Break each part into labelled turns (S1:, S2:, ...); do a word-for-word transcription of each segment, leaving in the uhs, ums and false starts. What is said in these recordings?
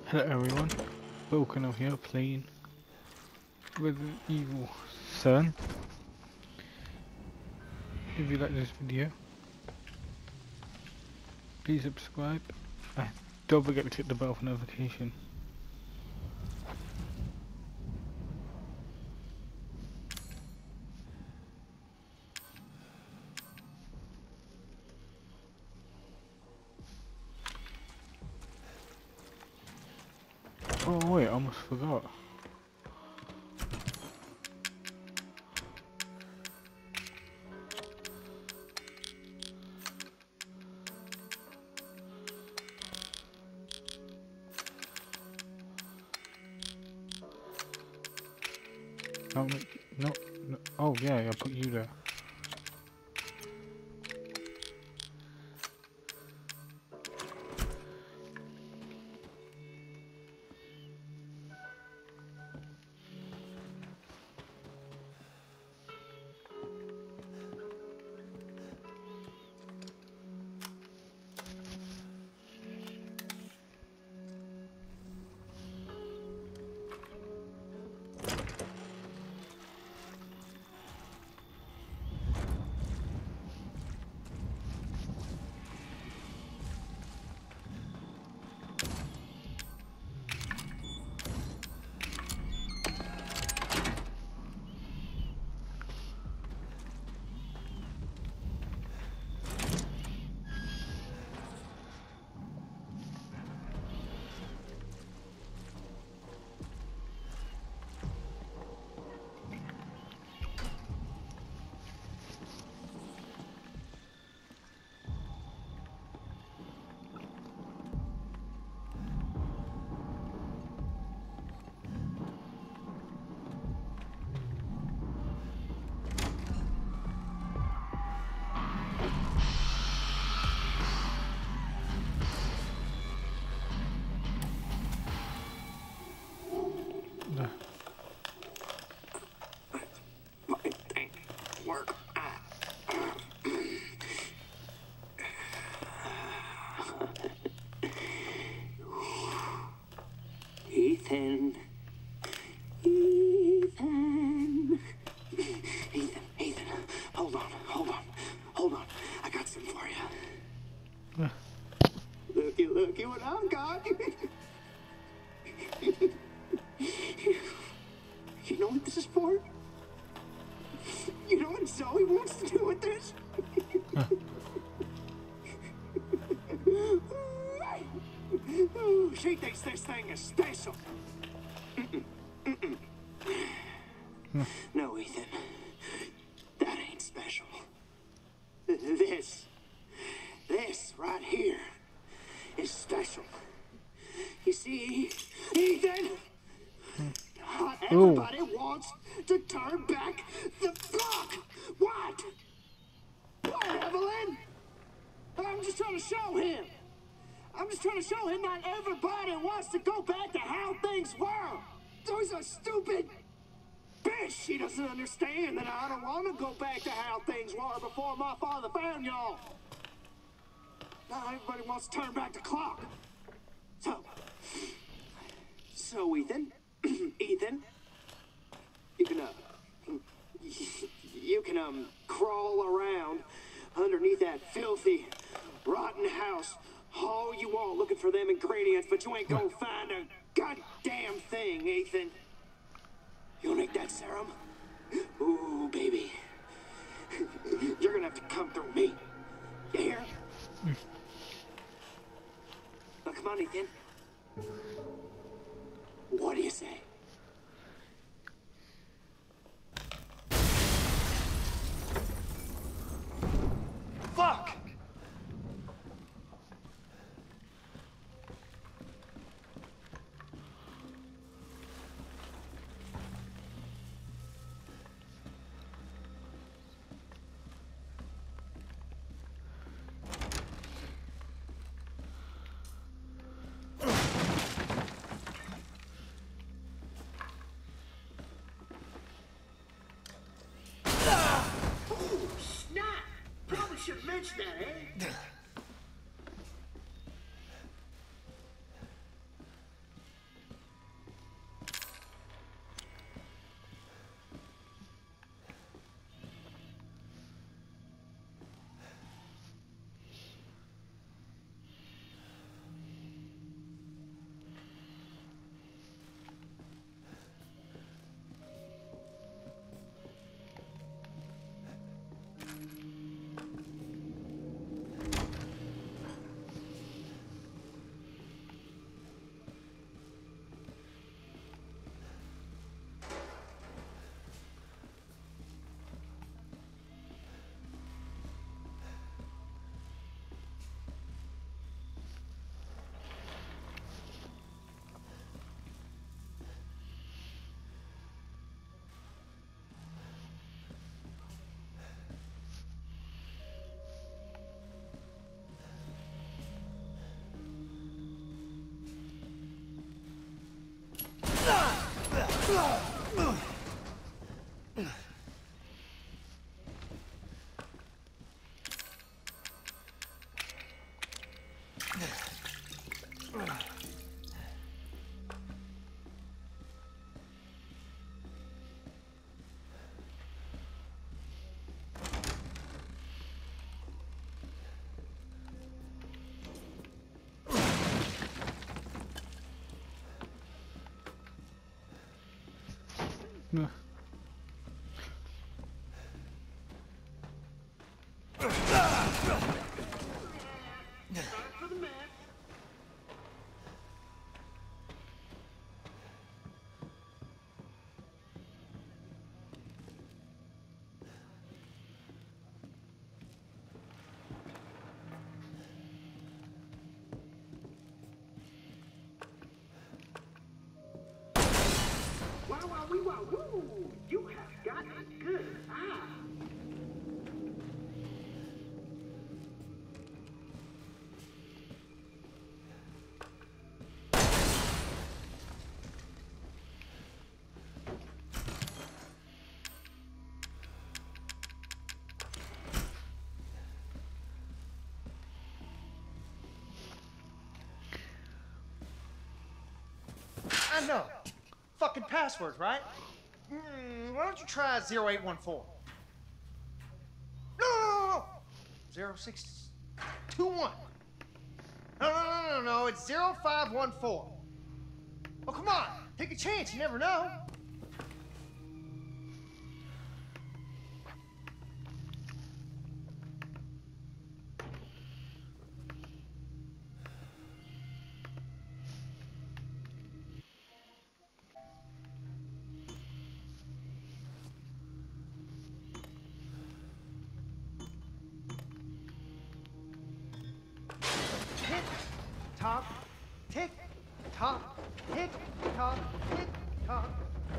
S1: Hello everyone, Vulcan over here playing Resident Evil seven. If you like this video, please subscribe and don't forget to click the bell for notification. Oh wait, I almost forgot. No, no, no, oh yeah, I put you there.
S2: Ethan. Ethan. Ethan, Ethan. Hold on, hold on, hold on. I got some for you.
S1: Uh.
S2: Looky, looky what I've got. You know what this is for? You know what Zoe wants to do with this?
S1: Uh.
S2: Oh, she thinks this thing is special. Mm-mm. Mm-mm.
S1: Mm.
S2: No, Ethan. That ain't special. This, this right here is special. You see, Ethan? Not everybody
S1: Ooh.
S2: wants to turn back the clock. What? What, Evelyn? I'm just trying to show him. I'm just trying to show him not everybody wants to go back to how things were. Those are stupid bitch. She doesn't understand that I don't want to go back to how things were before my father found y'all. Now everybody wants to turn back the clock. So, so Ethan, Ethan, you can, uh, you can, um, crawl around underneath that filthy, rotten house all you want looking for them ingredients, but you ain't gonna find a goddamn thing, Ethan. You wanna make that serum? Ooh, baby. You're gonna have to come through me. You hear? Now, come on, Ethan. What do you say? Fuck!
S1: No.
S2: Wow, wow, wee, wow, woo! You have got a good eye.
S3: I know. Fucking password, right? Mm, why don't you try zero eight one four? No, no, no, no, no. zero six two one. No, no, no, no, no. It's zero five one four. Oh, come on. Take a chance. You never know. Tick, tock, tick, tock, tick, tock, tick, tock.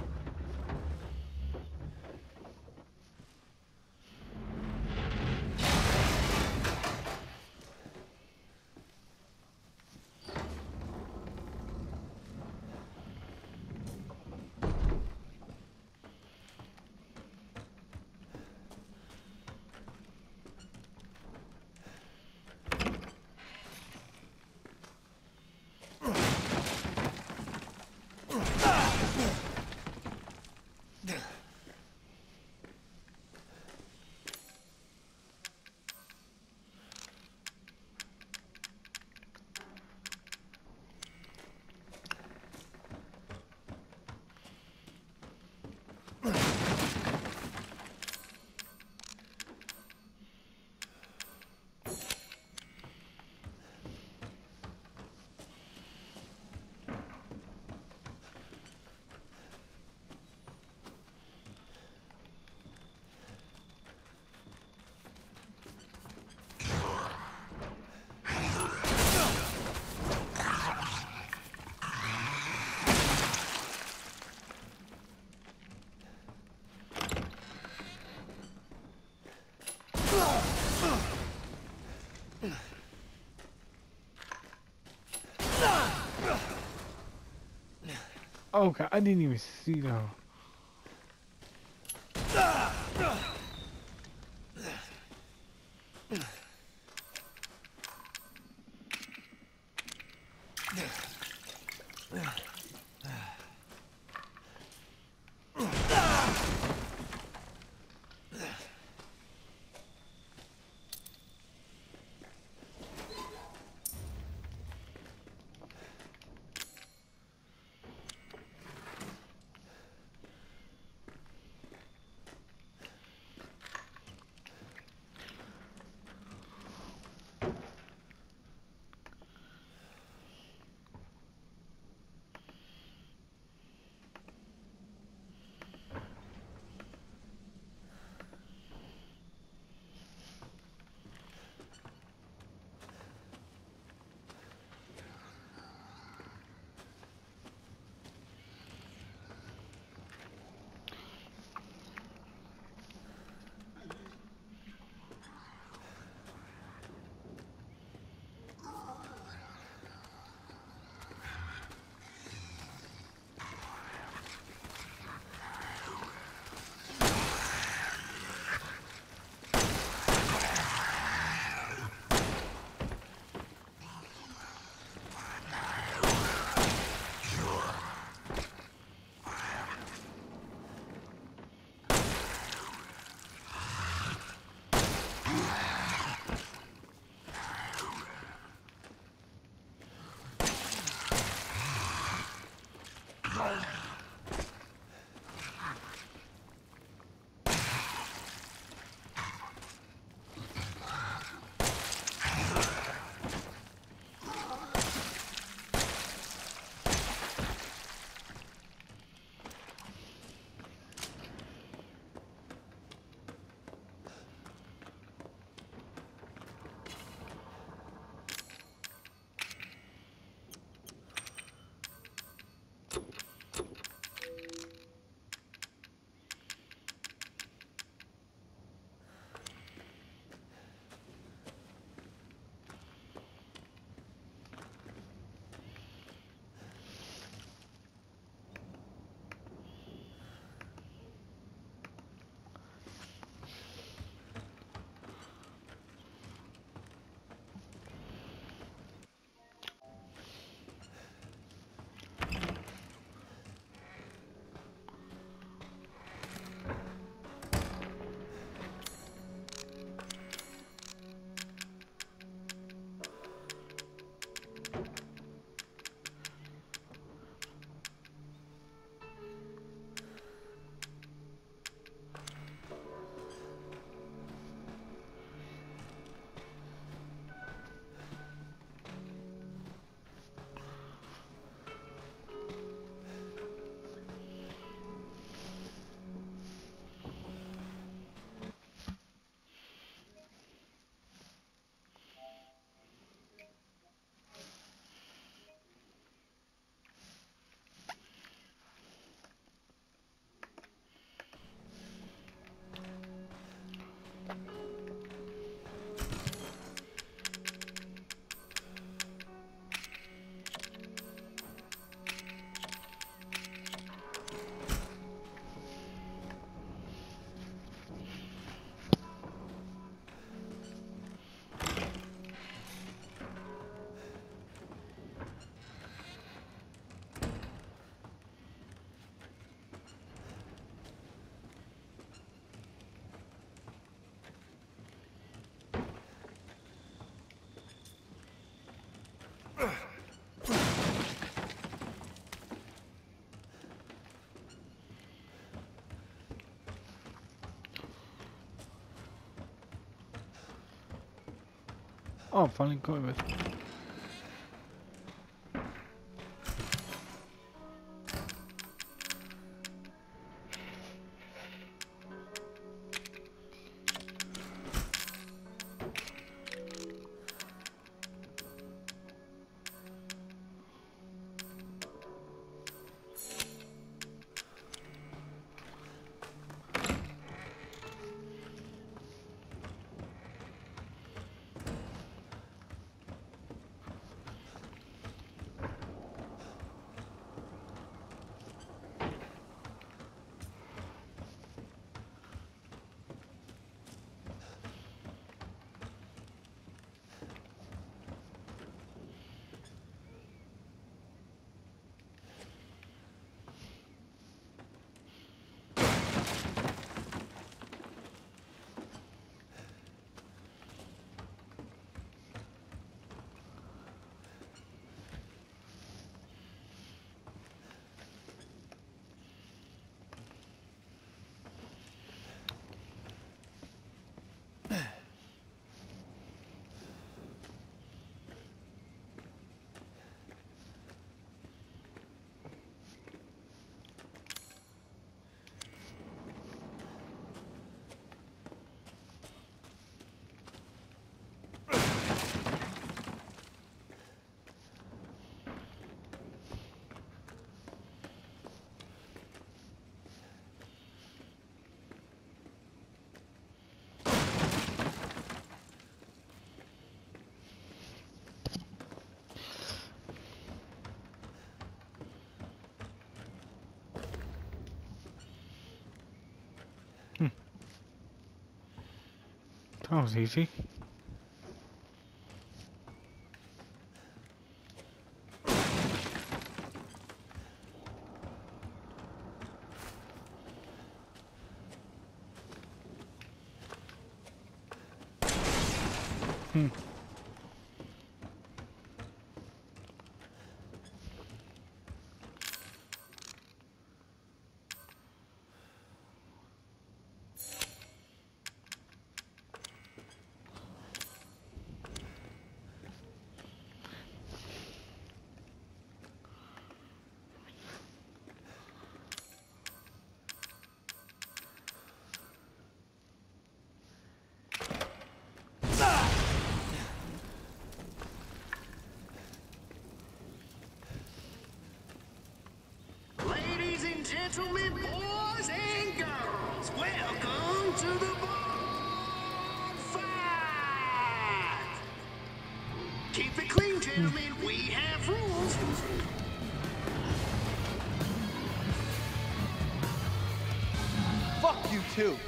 S1: Oh god, I didn't even see that. Oh, I finally got it. That was easy. Hmm.
S2: Ladies and gentlemen, boys and girls, welcome to the bonfire! Keep it clean, gentlemen. We have rules.
S3: Fuck you too.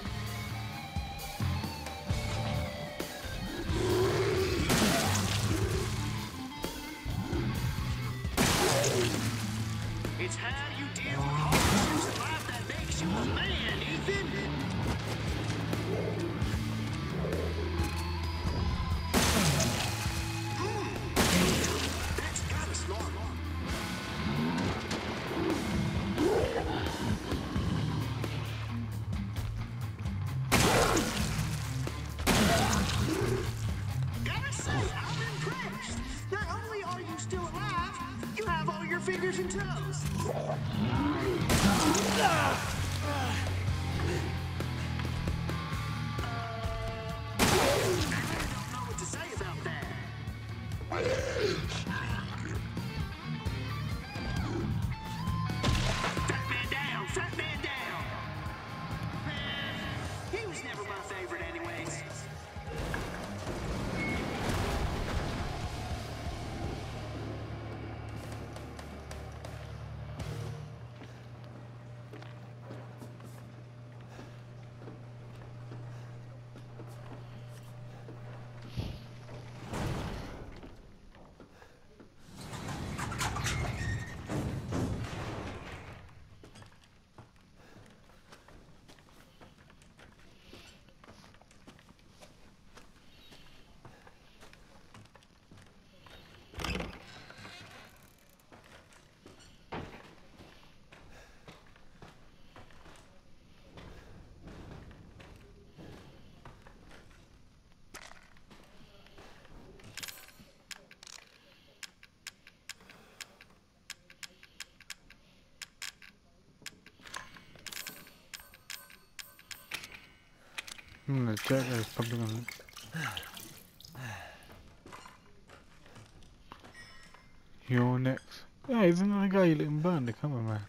S2: It's how you deal with hardships in life that makes you a man, Ethan. Mm. That's gotta smart. Gotta say, I'm impressed. Not only are you still alive, you have all your fingers and toes.
S1: Hmm, the jet is probably gonna. You're next. Yeah, isn't that the guy you let him burn the cameraman?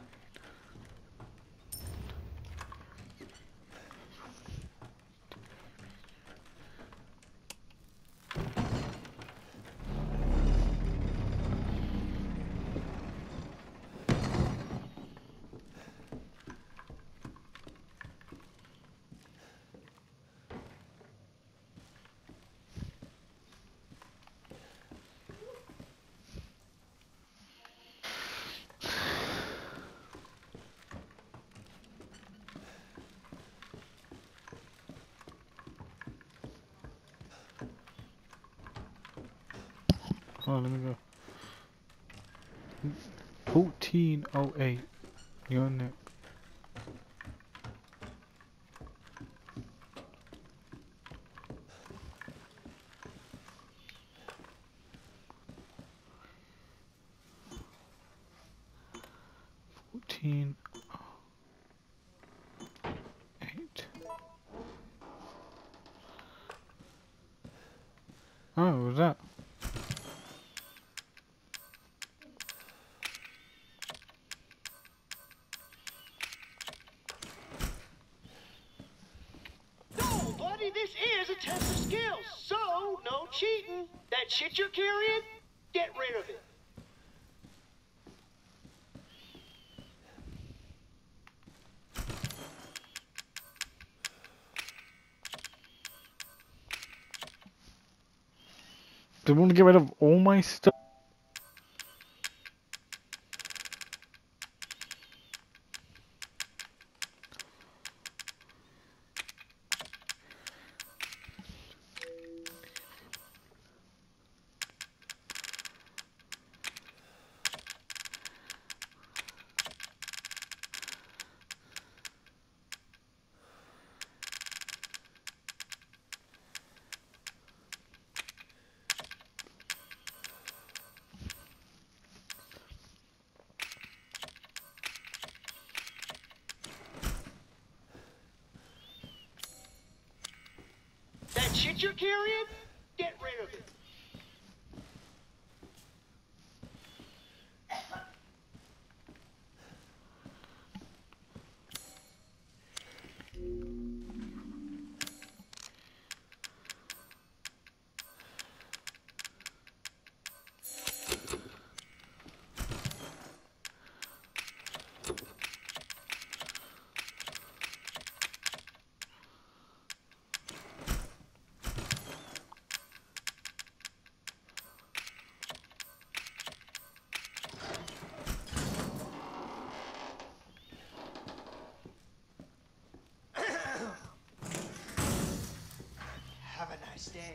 S1: Oh, let me go. fourteen oh eight. You're next. fourteen eight. Oh, what was that?
S2: No, buddy, this is a test of skills, so no cheating. That shit you're carrying, get rid of it.
S1: They want to get rid of all my stuff.
S2: That shit you're carrying, get rid of it. Have a nice day.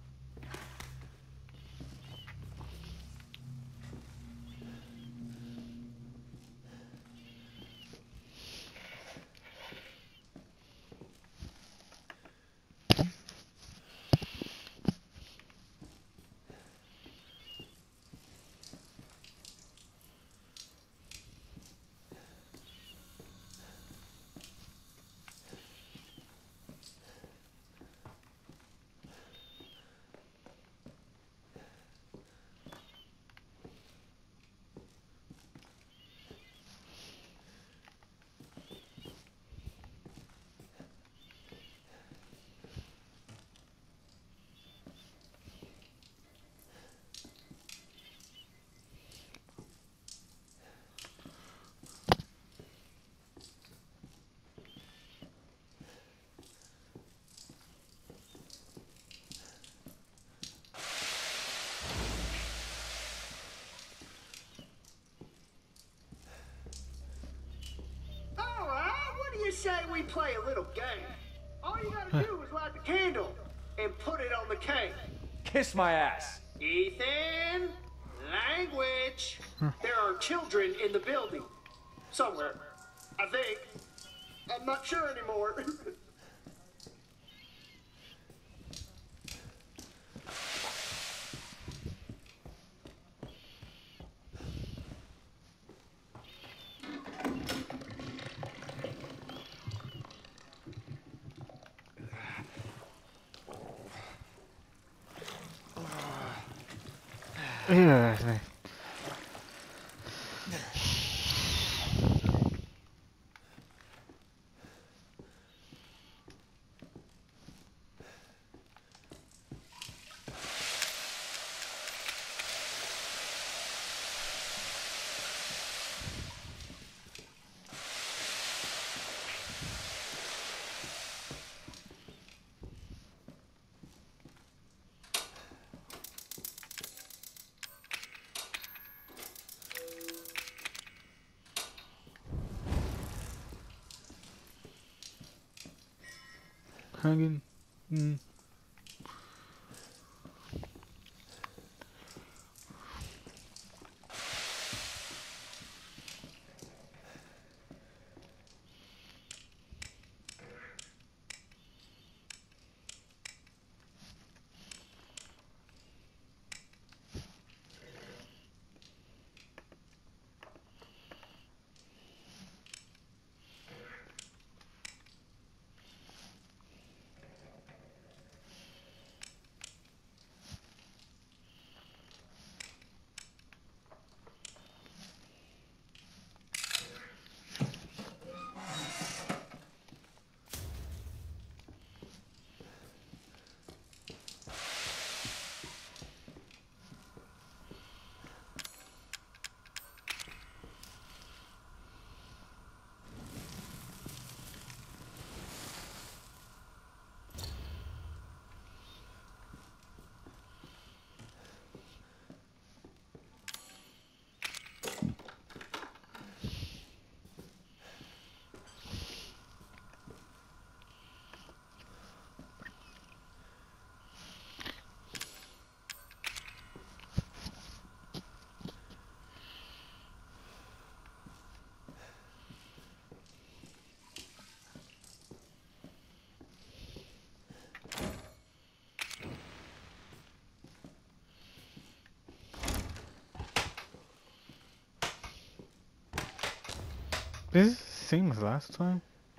S2: All right, what do you say we play a little game? All you gotta do is light the candle and put it on the cake.
S3: Kiss my ass.
S2: Ethan, language. There are children in the building. Somewhere, I think. I'm not sure anymore.
S1: Yeah. Hanging. Mm. This is the same as last time.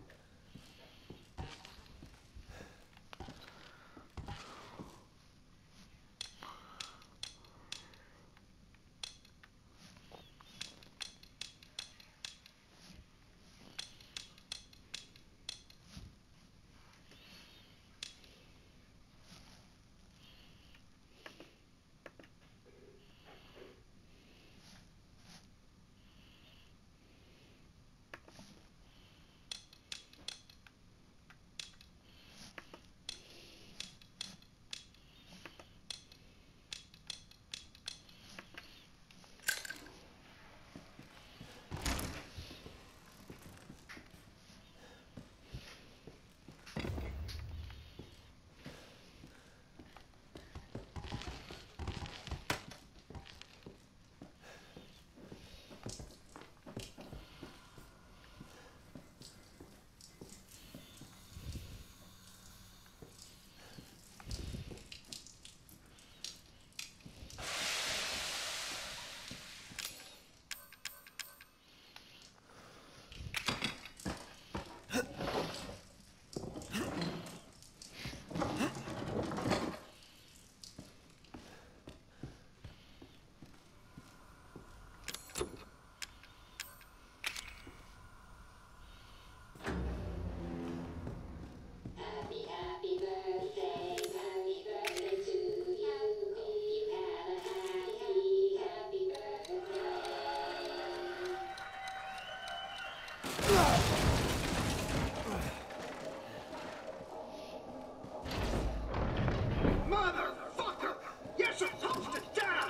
S2: Motherfucker! You're supposed to die!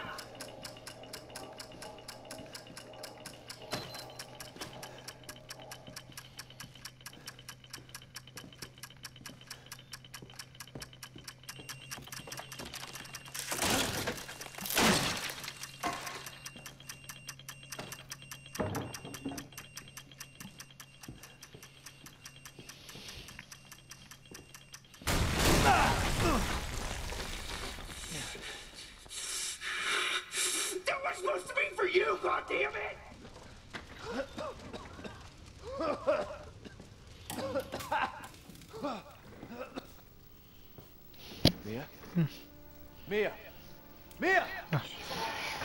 S2: That was supposed to be for you, goddammit!
S3: Mia? Mia? Mia!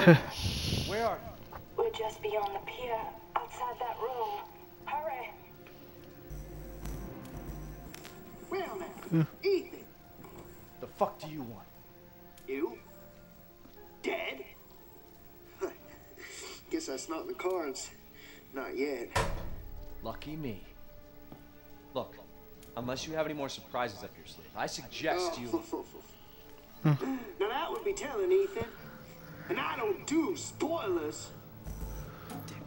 S3: Where are you?
S4: We're just beyond the pier, outside that room. Hurry.
S2: Well now, Ethan,
S3: The fuck do you want?
S2: you? Dead? Guess that's not in the cards. Not yet.
S5: Lucky me. Look, unless you have any more surprises up your sleeve, I suggest you...
S2: Now that would be telling, Ethan. And I don't do spoilers.
S5: Damn